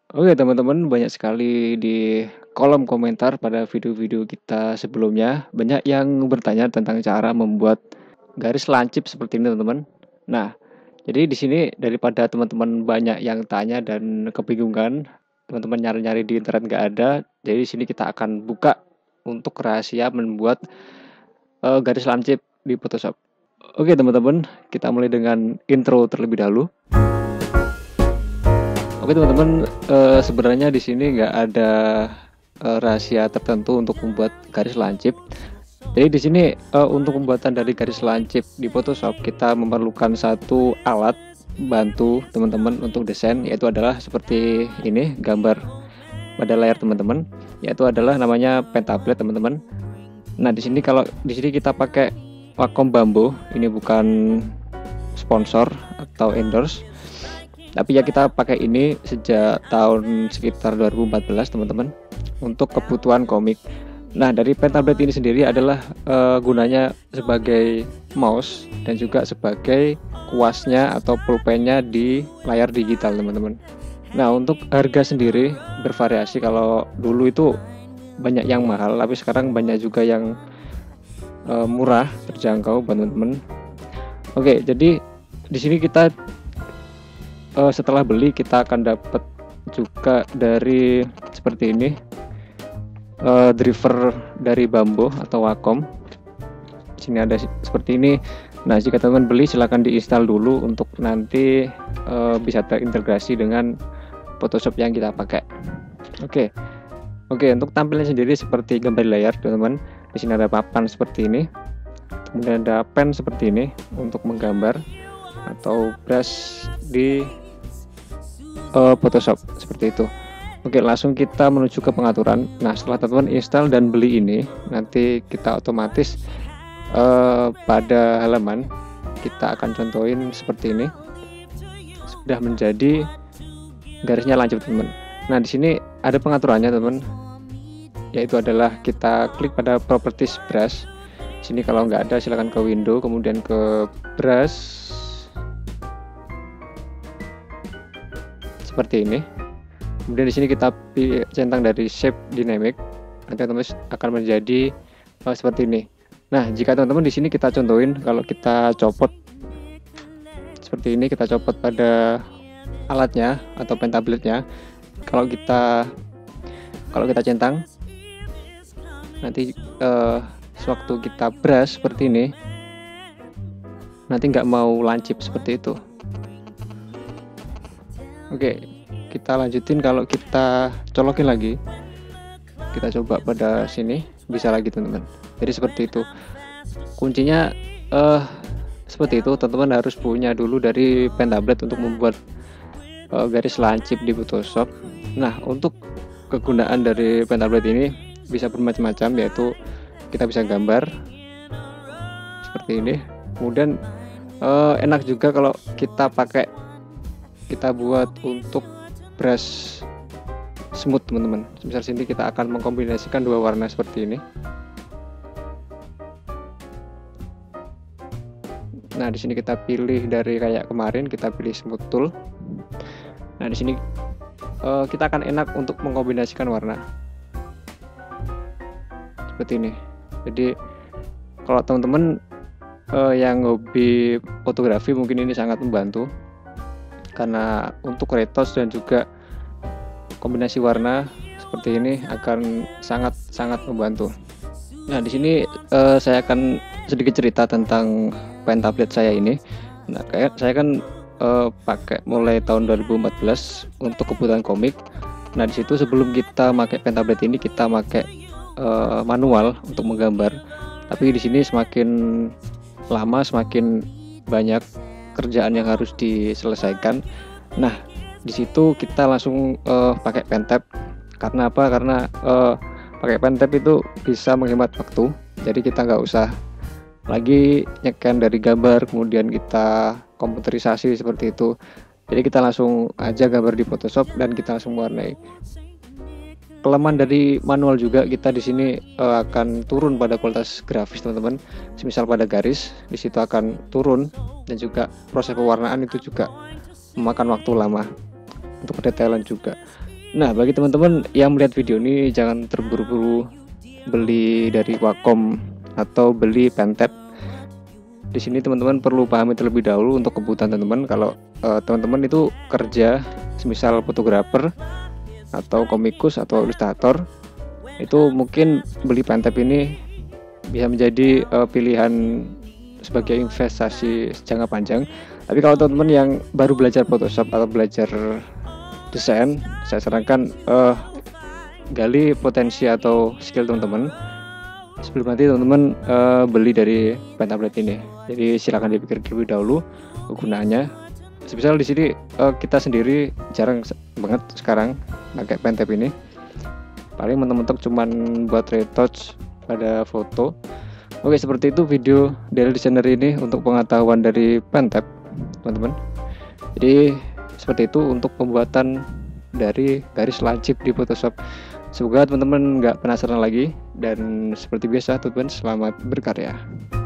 Oke teman-teman, banyak sekali di kolom komentar pada video-video kita sebelumnya, banyak yang bertanya tentang cara membuat garis lancip seperti ini teman-teman. Nah, jadi di sini daripada teman-teman banyak yang tanya dan kebingungan, teman-teman nyari-nyari di internet nggak ada, jadi di sini kita akan buka untuk rahasia membuat garis lancip di Photoshop. Oke teman-teman, kita mulai dengan intro terlebih dahulu. Oke teman-teman, sebenarnya di sini nggak ada rahasia tertentu untuk membuat garis lancip. Jadi di sini untuk pembuatan dari garis lancip di Photoshop kita memerlukan satu alat bantu teman-teman untuk desain, yaitu adalah seperti ini gambar pada layar teman-teman, yaitu adalah namanya pen tablet teman-teman. Nah di sini kalau di sini kita pakai Wacom Bambu, ini bukan sponsor atau endorse. Tapi ya kita pakai ini sejak tahun sekitar 2014 teman-teman untuk kebutuhan komik. Nah dari pen tablet ini sendiri adalah gunanya sebagai mouse dan juga sebagai kuasnya atau pulpennya di layar digital teman-teman. Nah untuk harga sendiri bervariasi, kalau dulu itu banyak yang mahal, tapi sekarang banyak juga yang murah, terjangkau buat teman-teman. Oke, jadi di sini kita setelah beli kita akan dapat juga dari seperti ini driver dari Bambu atau Wacom. Sini ada seperti ini. Nah jika teman beli silahkan diinstal dulu untuk nanti bisa terintegrasi dengan Photoshop yang kita pakai. Oke, untuk tampilan sendiri seperti gambar di layar teman-teman. Di sini ada papan seperti ini, kemudian ada pen seperti ini untuk menggambar atau brush di Photoshop seperti itu. Oke, langsung kita menuju ke pengaturan. Nah setelah teman-teman install dan beli ini, nanti kita otomatis pada halaman kita akan contohin seperti ini, sudah menjadi garisnya lancip teman-teman. Nah di sini ada pengaturannya teman, yaitu adalah kita klik pada properties brush. Sini kalau nggak ada silahkan ke window, kemudian ke brush seperti ini. Kemudian di sini kita centang dari shape dynamic, nanti teman-teman akan menjadi seperti ini. Nah jika teman-teman di sini kita contohin, kalau kita copot seperti ini, kita copot pada alatnya atau pen tabletnya, kalau kita centang, nanti sewaktu kita brush seperti ini, nanti nggak mau lancip seperti itu. Oke, kita lanjutin. Kalau kita colokin lagi, kita coba pada sini, bisa lagi teman-teman. Jadi seperti itu. Kuncinya seperti itu, teman-teman harus punya dulu dari pen tablet untuk membuat garis lancip di Photoshop. Nah untuk kegunaan dari pen tablet ini bisa bermacam-macam, yaitu kita bisa gambar seperti ini. Kemudian enak juga kalau kita buat untuk brush smooth teman-teman. Misal sini kita akan mengkombinasikan dua warna seperti ini. Nah di sini kita pilih dari kayak kemarin, kita pilih smooth tool. Nah di sini kita akan enak untuk mengkombinasikan warna seperti ini. Jadi kalau teman-teman yang hobi fotografi mungkin ini sangat membantu, karena untuk retos dan juga kombinasi warna seperti ini akan sangat membantu. Nah di sini saya akan sedikit cerita tentang pen tablet saya ini. Nah saya kan pakai mulai tahun 2014 untuk kebutuhan komik. Nah di situ sebelum kita pakai pen tablet ini kita pakai manual untuk menggambar. Tapi di sini semakin lama semakin banyak kerjaan yang harus diselesaikan. Nah di situ kita langsung pakai pen tab. Karena apa? Karena pakai pen tab itu bisa menghemat waktu. Jadi kita nggak usah lagi nyekan dari gambar kemudian kita komputerisasi seperti itu. Jadi kita langsung aja gambar di Photoshop dan kita langsung warnai. Kelemahan dari manual juga, kita di sini akan turun pada kualitas grafis teman-teman. Misal pada garis di situ akan turun, dan juga proses pewarnaan itu juga memakan waktu lama untuk pendetailan juga. Nah, bagi teman-teman yang melihat video ini, jangan terburu-buru beli dari Wacom atau beli Pentap. Di sini teman-teman perlu pahami terlebih dahulu untuk kebutuhan teman-teman. Kalau teman-teman itu kerja, semisal fotografer atau komikus atau ilustrator, itu mungkin beli Pentap ini bisa menjadi pilihan sebagai investasi jangka panjang. Tapi kalau teman-teman yang baru belajar Photoshop atau belajar desain, saya sarankan gali potensi atau skill teman-teman sebelum nanti teman-teman beli dari Pentaplet ini. Jadi silakan dipikir terlebih dahulu kegunaannya. Semisal di sini kita sendiri jarang banget sekarang pakai Pentap ini. Paling mentok-mentok cuman buat retouch pada foto. Oke, seperti itu video Daily Designer ini untuk pengetahuan dari Pentap, teman-teman. Jadi seperti itu untuk pembuatan dari garis lancip di Photoshop. Semoga teman-teman nggak penasaran lagi, dan seperti biasa teman-teman, selamat berkarya.